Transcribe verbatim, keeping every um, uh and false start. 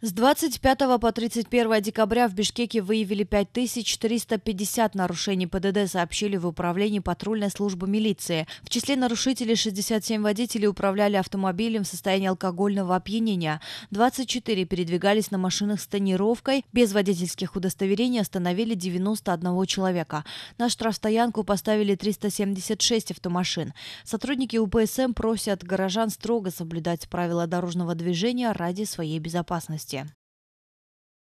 С двадцать пятого по тридцать первое декабря в Бишкеке выявили пять тысяч триста пятьдесят нарушений ПДД, сообщили в управлении патрульной службы милиции. В числе нарушителей шестьдесят семь водителей управляли автомобилем в состоянии алкогольного опьянения. двадцать четыре передвигались на машинах с тонировкой. Без водительских удостоверений остановили девяносто одного человека. На штрафстоянку поставили триста семьдесят шесть автомашин. Сотрудники УПСМ просят горожан строго соблюдать правила дорожного движения ради своей безопасности.